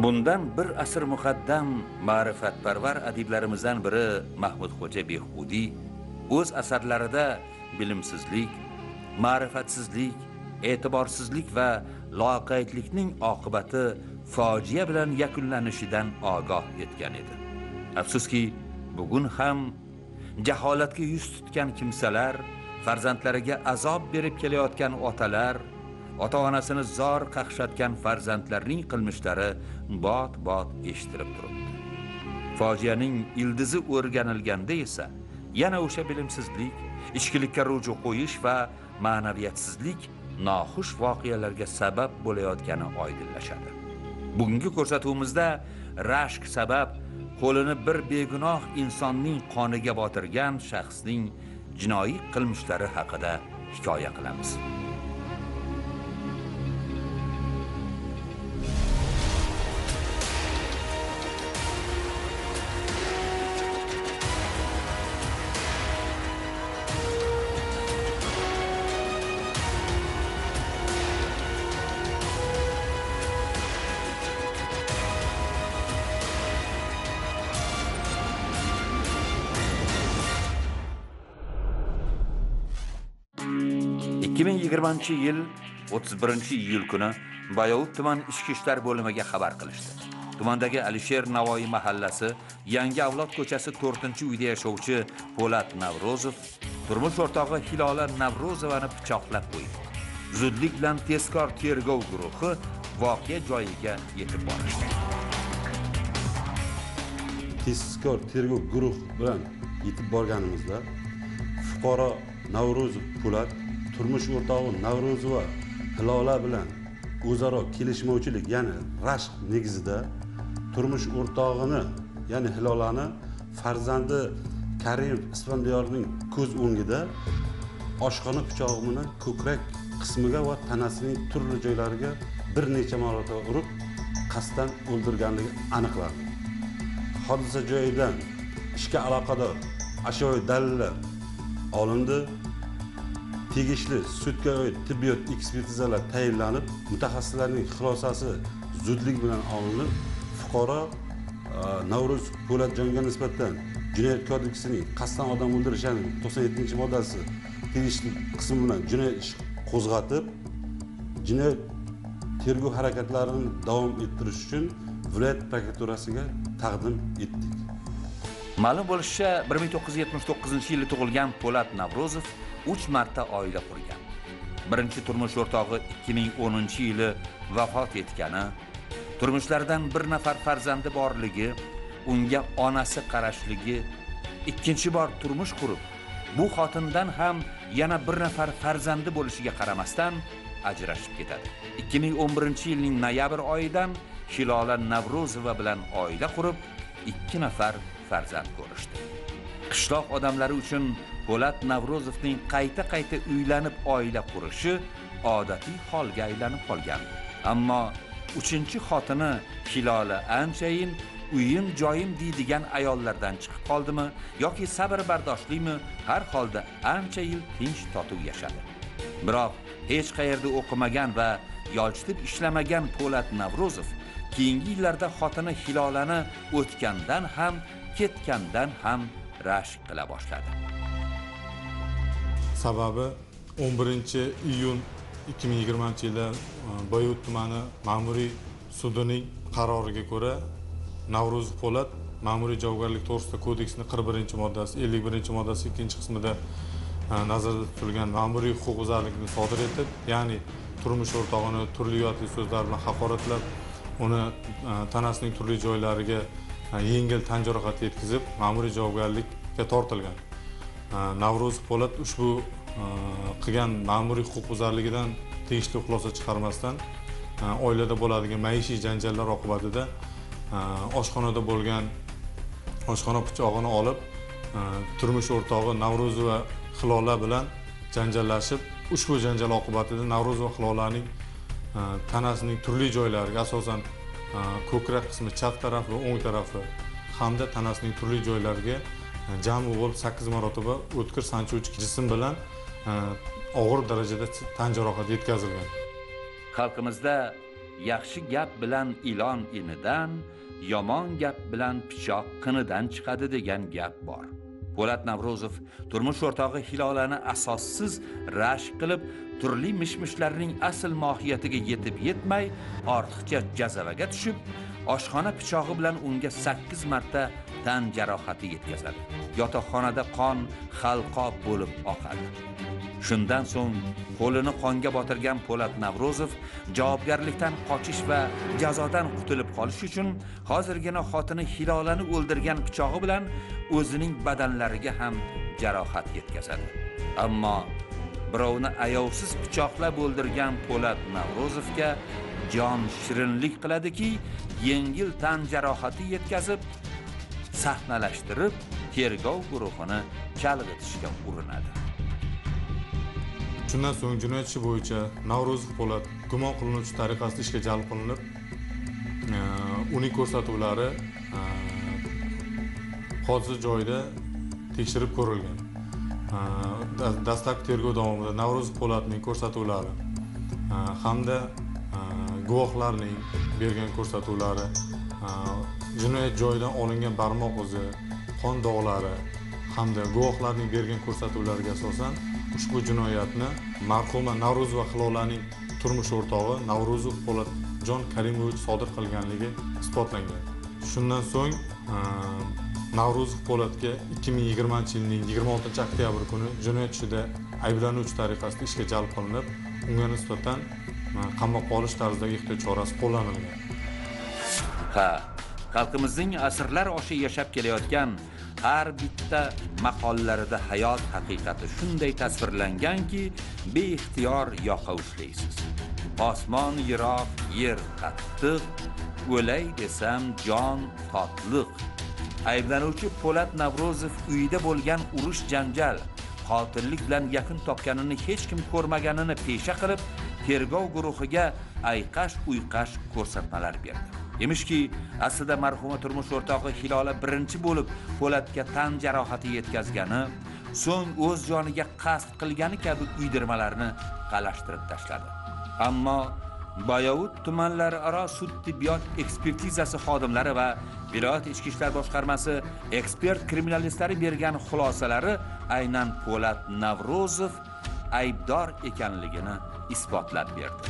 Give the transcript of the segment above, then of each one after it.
Bundan bir asr muqaddam ma'rifatparvar adiblarimizdan biri Mahmudxo'ja Behbudiy o'z asarlarida bilimsizlik, ma'rifatsizlik, e'tiborsizlik va loqaydlikning oqibati fojia bilan yakunlanishidan ogoh etgan edi. Afsuski, bugun ham jaholatga yuz tutgan kimsalar, farzandlariga azob berib kelayotgan otalar, ota-onasini zor qaqshatgan farzandlarning qilmishlari bot-bot eshitilib turibdi. Fojianing ildizi o'rganilganda esa yana o'sha bilimsizlik, ichkilikka ruju qo'yish va ma'naviyatsizlik noxush voqealarga sabab bo'layotgani oydinlashadi. Bugungi ko'rsatuvimizda rashk sabab qo'lini bir begunoh insonning qoniga botirgan shaxsning jinoiy qilmishlari haqida hikoya qilamiz. Yil 31-iyul kuni Bayovut tuman ichki ishlar bo'limiga xabar qilishdi. Tumandagi Alisher Navoiy mahallasi, Yangi avlod ko'chasi 4-uyda yashovchi Po'lat Navrozov turmush o'rtog'i Hilola Navrozovani pichoqlab qo'ydi. Zudlik bilan tezkor tergov guruhi voqea joyiga yetib borishdi. Tezkor tergov guruhi bilan yetib borganimizda fuqaro Navrozov Po'lat turmush o'rtog'i Navrozova Hilola bilan o'zaro kelishmovchilik, ya'ni rashk negizida turmush o'rtog'ini, ya'ni Hilolani farzandi Karim Isfandiyorning ko'z o'ngida oshxona pichog'i bilan ko'krak qismiga va tanasining turli joylariga bir necha marotaba urib, qasddan o'ldirganligi aniqlandi. Hodisa joyidan ishga aloqador ashyoviy dalillar olindi. Tegishli sudga oid tibbiyot ekspertizalar tayinlanib, mutaxassislarning xulosasi zudlik bilan olinib, fuqaro Navruz Po'latjonga nisbatan Jinoyat kodeksining qasddan odam o'ldirish 97-moddasi tegishli qismi bilan jinoyat ishi qo'zg'atib, jinoyat tergov harakatlarini davom ettirish uchun viloyat prokuraturasiga taqdim etdik. Ma'lum bo'lishicha, 1979-yilda tug'ilgan Po'lat Navrozov 3 marta oila qurgan. Birinchi turmush o'rtog'i 2010-yili vafot etgani, turmushlaridan bir nafar farzandi borligi, unga onasi qarashligi, ikkinchi bor turmush qurib, bu xotindan ham yana bir nafar farzandi bo'lishiga qaramasdan ajrashib ketadi. 2011-yilning noyabr oyidan Hilola Navrozova bilan oila qurib, 2 nafar farzand ko'rishdi. Qishloq odamlari uchun Po'lat Navrozovning qayta-qayta uylanib oila qurishi odatiy holga aylanib qolgan. Ammo 3-xotini Hilola anchayin uyim joyim deydigan ayollardan chiqib qoldimi yoki sabr bardoshlimi, har holda ancha yil tinch totuv yashadi. Biroq hech qayerda o'qimagan va yolchitib ishlamagan Po'lat Navrozov keyingi yillarda xotini Hilolani o'tgandan ham, ketgandan ham rashk qila boshladi. Sababi 11-iyun 2020-yilda Bayovut tumani ma'muriy sudining qaroriga ko'ra Navrozov Po'lat ma'muriy javobgarlik to'g'risida kodeksning 41-moddasi, 51-moddasi 2-qismida nazarda tutilgan ma'muriy huquqbuzarlikni sodir etib, ya'ni turmush o'rtog'ini turli yotli so'zlar bilan haqoratlab, uni tanasining turli joylariga yengil tan jarohati yetkazib, ma'muriy javobgarlikka tortilgan. Navrozov Po'lat ushbu qilgan ma'muriy huquqbuzarligidan tegishli xulosa chiqarmasdan oilada bo'ladigan maishiy janjallar oqibatida oshxonada bo'lgan oshxona pichog'ini olib, turmush o'rtog'i Navrozova Hilola bilan janjallashib, ushbu janjal oqibatida Navrozova Hilolaning tanasining turli joylariga, asosan ko'krak qismi chap tarafi va o'ng tarafi hamda tanasining turli joylariga jami bo'lib 8 marotaba o'tkir sanchuvchi jism bilan og'ir darajada tan jarohati yetkazilgan. Xalqimizda yaxshi gap bilan ilon inidan, yomon gap bilan pichoq qinidan chiqadi degan gap bor. Po'lat Navrozov turmush o'rtog'i Hilolani asossiz rashk qilib, turli mishmishlarning asl mohiyatiga yetib yetmay, ortiqcha jazavaga tushib, oshxona pichog'i bilan unga 8 marta tan jarohati yetkazadi. Yotoqxonada qon halqob bo'lib oqadi. Shundan so'ng qo'lini qonga botirgan Po'lat Navrozov javobgarlikdan qochish va jazodan qutulib qolish uchun hozirgina xotini Hilolani o'ldirgan pichog'i bilan o'zining badanlariga ham jarohat yetkazadi. Ammo birovni ayovsiz pichoqlab o'ldirgan Po'lat Navrozovga jon shirinlik qiladiki, yengil tan jarohati yetkazib, sahnalashtirib, tergov guruhini chalg'itishga urinadi. Shundan so'ng jinoyat ishi bo'yicha Navrozov Po'lat gumon qilinuvchi tariqasida ishga jalb qilinib, uning ko'rsatuvlari hodisa joyida tekshirib ko'rilgan. Dastlabki tergov davomida Navrozov Po'latning ko'rsatuvlari hamda guvohlarning bergan ko'rsatuvlari, jinoyat joyidan olingan barmoq izi, qon dog'lari hamda guvohlarning bergan ko'rsatuvlariga asosan ushbu jinoyatni marhuma Navrozova Hilolaning turmush o'rtog'i Navrozov Po'latjon Karimovich sodir qilganligi isbotlangan. Shundan so'ng Navrozov Po'latga 2020-yilning 26-oktyabr kuni jinoyat ishida ayblanuvchi tariqasida ishga jalb qilinib, unga nisbatan qamoqqa olish tarzidagi ehtiyot chorasi qo'llanilgan. Xalqimizning asrlar osha yashab kelayotgan har bitta maqollarida hayot haqiqati shunday tasvirlanganki, beixtiyor yoqa ushlaysiz. Osmon yiroq, yer qattiq, o'lay desam jon totliq. Ayblanuvchi Po'lat Navrozov uyida bo'lgan urush janjal, qotillik bilan yaqin topganini hech kim ko'rmaganini pesha qilib, tergov guruhiga ayqash-uyqash ko'rsatmalar berdi. Emishki, aslida marhuma turmush o'rtog'i Hilola birinchi bo'lib Po'latga tan jarohati yetkazgani, so'ng o'z joniga qasd qilgani kabi uydirmalarni qalashtirib tashladi. Ammo Boyovut tumanlararo sud tibbiyot ekspertizasi xodimlari va viloyat ichki ishlar boshqarmasi ekspert kriminalistlari bergan xulosalari aynan Po'lat Navrozov aybdor ekanligini isbotlab berdi.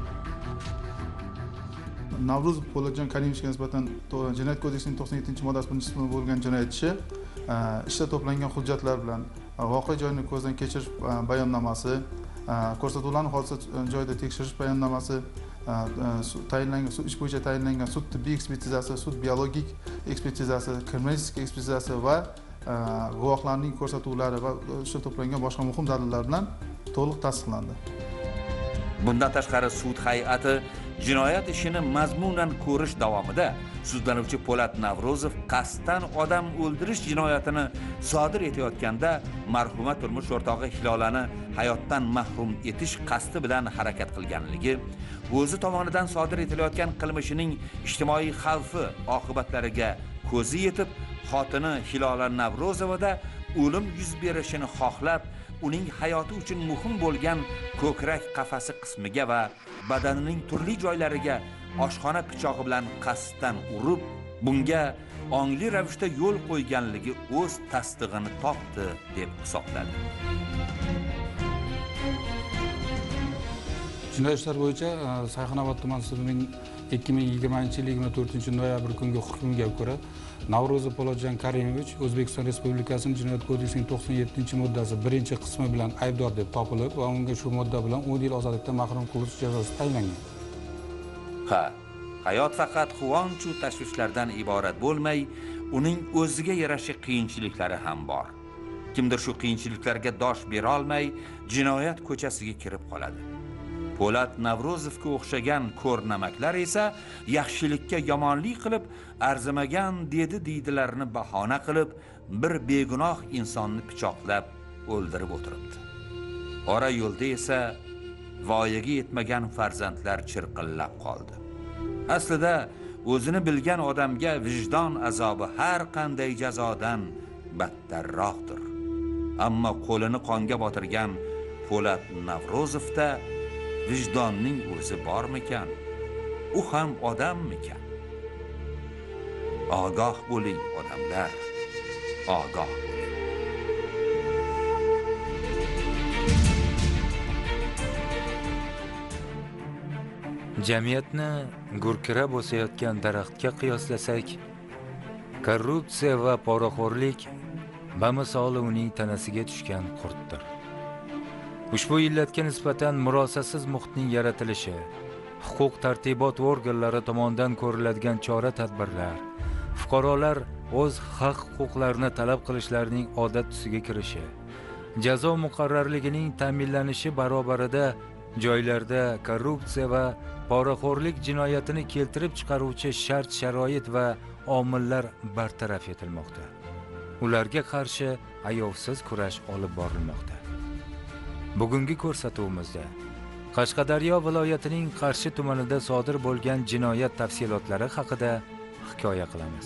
Navrozov Po'latjon Karimovga nisbatan Jinoyat kodeksining 97-moddasi 1-qismi bo'lgan jinoyat ishi ishda to'plangan hujjatlar bilan voqea joyini ko'zdan kechirish bayonnomasi, ko'rsatuvlarni hodisa joyida tekshirish bayonnomasi, tayinlangan ish bo'yicha tayinlangan sud tibbiy ekspertizasi, sud biologik ekspertizasi, kriminalistik ekspertizasi va guvohlarning ko'rsatuvlari va ishda to'plangan boshqa muhim dalillar bilan to'liq tasdiqlandi. Bundan tashqari sud hay'ati jinoyat ishini mazmunan ko'rish davomida sudlanuvchi Po'lat Navrozov qasddan odam o'ldirish jinoyatini sodir etayotganda marhuma turmush o'rtog'i Hilolani hayotdan mahrum etish qasdi bilan harakat qilganligi, o'zi tomonidan sodir etilayotgan qilmishining ijtimoiy xavfi oqibatlariga ko'zi yetib, xotini Hilola Navrozovada o'lim yuz berishini xohlab, uning hayoti uchun muhim bo'lgan ko'krak qafasi qismiga va badanining turli joylariga oshxona pichog'i bilan qasddan urib, bunga ongli ravishda yo'l qo'yganligi o'z tasdig'ini topdi deb hisobladi. Jinoyat ishlari bo'yicha Sayxunobod tuman sudining 2020-yil 24-noyabr kungi hukmiga ko'ra Navrozov Po'latjon Karimovich O'zbekiston Respublikasining Jinoyat kodeksining 97-moddasi 1-qismi bilan aybdor deb topilib va unga shu modda bilan 10 yil ozodlikdan mahrum qilish jazosi tayinlangan. Hayot faqat quvonch va tashvishlardan iborat bo'lmay, uning o'ziga yarasha qiyinchiliklari ham bor. Kimdir shu qiyinchiliklarga dosh bera olmay, jinoyat ko'chasiga kirib qoladi. Po'lat Navrozovga o'xshagan ko'rnamaklar esa yaxshilikka yomonlik qilib, arzimagan deydilarini bahona qilib, bir begunoh insonni pichoqlab o'ldirib o'tiribdi. Ora yo'lda esa voyaga yetmagan farzandlar chirqillab qoldi. Aslida o'zini bilgan odamga vijdon azobi har qanday jazodan battarroqdir. Ammo qo'lini qonga botirgan Po'lat Navrozovda vijdonning o'zi bormikan? u ham odammikan? Ogoh bo'ling odamlar, ogoh bo'ling. Jamiyatni gurkirab o'sayotgan daraxtga qiyoslasak, korrupsiya va poraxo'rlik bamisoli uning tanasiga tushgan qurtdir. Ushbu illatga nisbatan murosasiz muhitning yaratilishi, huquq tartibot organlari tomonidan ko'riladigan chora-tadbirlar, fuqarolar o'z haq-huquqlarini talab qilishlarining odat tusiga kirishi, jazo muqarrarligining ta'minlanishi barobarida joylarda korrupsiya va poraxo'rlik jinoyatini keltirib chiqaruvchi shart-sharoit va omillar bartaraf etilmoqda. Ularga qarshi ayovsiz kurash olib borilmoqda. Bugungi ko'rsatuvimizda Qashqadaryo viloyatining Qarshi tumanida sodir bo'lgan jinoyat tafsilotlari haqida hikoya qilamiz.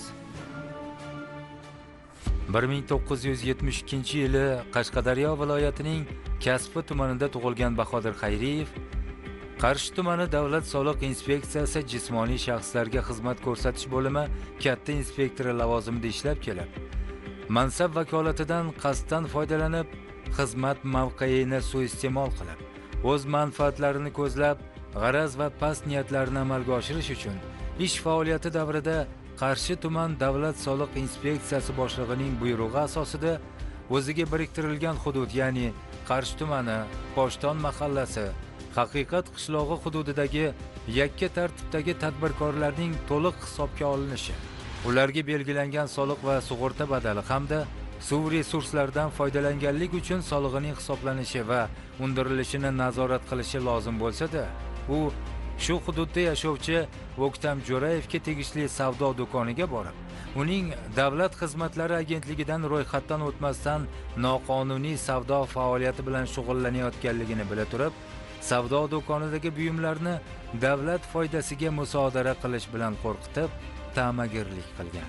1972-yili Qashqadaryo viloyatining Kasbi tumanida tug'ilgan Bahodir Xayriyev Qarshi tumani davlat soliq inspeksiyasi jismoniy shaxslarga xizmat ko'rsatish bo'limi katta inspektori lavozimida ishlab kelib, mansab vakolatidan qasddan foydalanib, xizmat mavqeini suiiste'mol qilib, o'z manfaatlarini ko'zlab, g'araz va past niyatlarini amalga oshirish uchun ish faoliyati davrida Qarshi tuman davlat soliq inspeksiyasi boshlig'ining buyrug'i asosida o'ziga biriktirilgan hudud, ya'ni Qarshi tumani, Poshton mahallasi, Haqiqat qishlog'i hududidagi yakka tartibdagi tadbirkorlarning to'liq hisobga olinishi, ularga belgilangan soliq va sug'urta badali hamda suv resurslaridan foydalanganlik uchun solig'ining hisoblanishi va undirilishini nazorat qilishi lozim bo'lsa-da, u shu hududda yashovchi O'ktam Jo'rayevga tegishli savdo do'koniga borib, uning davlat xizmatlari agentligidan ro'yxatdan o'tmasdan noqonuniy savdo faoliyati bilan shug'ullanayotganligini bila turib, savdo do'konidagi buyumlarni davlat foydasiga musodara qilish bilan qo'rqitib, ta'magirlik qilgan.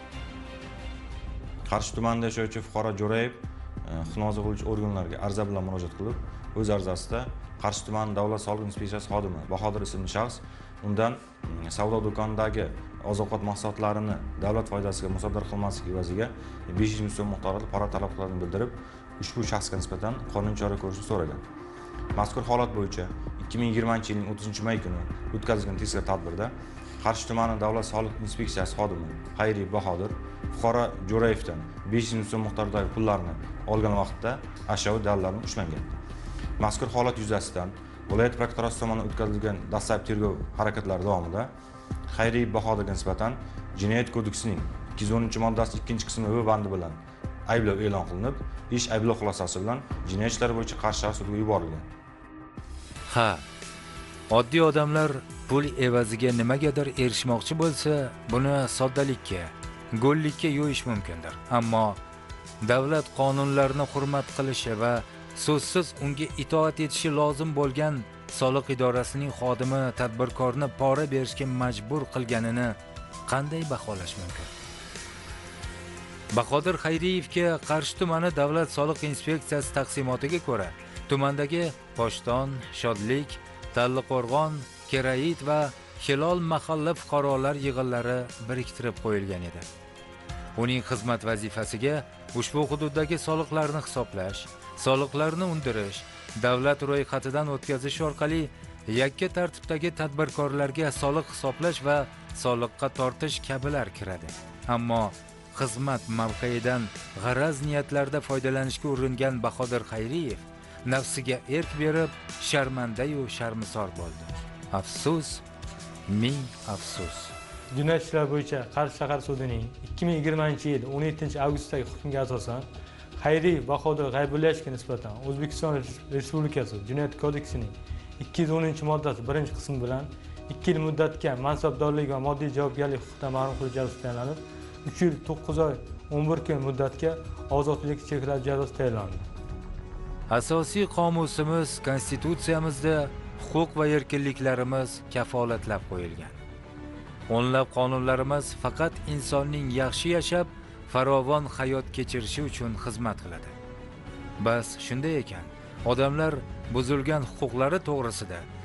Qarshi tumanida yashovchi fuqaro Jo'rayev xizmat qiluvchi organlarga ariza bilan murojaat qilib, o'z arizasida Qarshi tumani davlat soliq inspeksiyasi xodimi Bahodir ismli shaxs undan savdo do'konidagi oziq-ovqat mahsulotlarini davlat foydasiga musodara qilmaslik evaziga 500 ming so'm miqdorida pora talab qilganini bildirib, ushbu shaxsga nisbatan qonuniy chora ko'rishni so'ragan. Mazkur holat bo'yicha 2020-yilning 30-may kuni o'tkazilgan tezkor tadbirda Qarshi tumani davlat soliq inspeksiyasi xodimi Xayriyev Bahodir fuqaro Jo'rayevdan 500 ming so'm miqdoridagi pullarni olgan vaqtda ashyoviy dalillarni ushlangan. Mazkur holat yuzasidan viloyat prokuraturasi tomonidan o'tkazilgan dastlabki tergov harakatlari davomida Xayriyev Bahodirga nisbatan Jinoyat kodeksining 210-moddasi 2-qismi V bandi bilan ayblov e'lon qilinib, ish ayblov xulosasi bilan jinoyat ishlari bo'yicha qarshi shaxs sudga yuborilgan. Ha, oddiy odamlar pul evaziga nimagadir erishmoqchi bo'lsa, buni soddalikka, go'llikka yo'yish mumkindir. Ammo davlat qonunlarini hurmat qilishi va so'zsiz unga itoat etishi lozim bo'lgan soliq idorasining xodimi tadbirkorni pora berishga majbur qilganini qanday baholash mumkin? Bahodir Xayriyevga Qarshi tumani davlat soliq inspeksiyasi taqsimotiga ko'ra, tumandagi Poshton, Shodlik, Talliqo'rg'on, Kerait va Hilol mahalla fuqarolar yig'inlari biriktirib qo'yilgan edi. Uning xizmat vazifasiga ushbu hududdagi soliqlarni hisoblash, soliqlarni undirish, davlat ro'yxatidan o'tkazish orqali yakka tartibdagi tadbirkorlarga soliq hisoblash va soliqqa tortish kabilar kiradi. Ammo xizmat mavqeidan g'araz niyatlarda foydalanishga uringan Bahodir Xayriyev nafsiga erk berib, sharmanda-yu sharmisor bo'ldi. Afsus, ming afsus. Jinoyat ishlari bo'yicha Qarshi shahar sudining 2020-yil 17-avgustdagi hukmiga asosan Xayriyev Bahodir G'aybullayevga nisbatan O'zbekiston Respublikasi Jinoyat kodeksining 210-moddasi 1-qismi bilan 2 yil muddatga mansabdorlik va moddiy javobgarlik huquqidan mahrum qilish jazosi tayinlanib, 3 yil 9 oy 11 kun muddatga ozodlik cheklanish jazosi tayinlandi. Asosiy qomusimiz, konstitutsiyamizda huquq va erkinliklarimiz kafolatlab qo'yilgan. O'nlab qonunlarimiz faqat insonning yaxshi yashab, farovon hayot kechirishi uchun xizmat qiladi. Bas shunday ekan, odamlar buzilgan huquqlari to'g'risida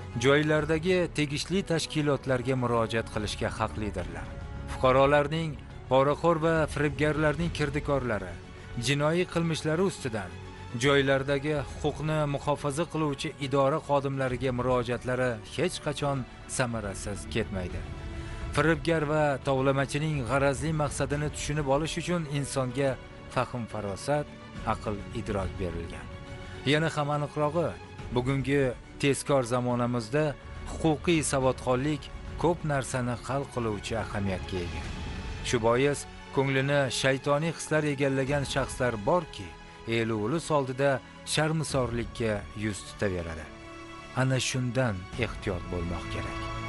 joylardagi tegishli tashkilotlarga murojaat qilishga haqlidirlar. Fuqarolarning poraxo'r va firibgarlarning kirdikorlari jinoiy qilmishlari ustidan joylardagi huquqni muhofaza qiluvchi idora xodimlariga murojaatlari hech qachon samarasiz ketmaydi. Firibgar va tovlamachining g'arazli maqsadini tushunib olish uchun insonga fahm farosat, aql idrok berilgan. Yana ham aniqrog'i, bugungi tezkor zamonamizda huquqiy savodxonlik ko'p narsani hal qiluvchi ahamiyatga ega. Shu bois ko'nglini shaytoniy hislar egallagan shaxslar borki, eli ulus oldida sharmisorlikka yuz tutaveradi. Ana shundan ehtiyot bo'lmoq kerak.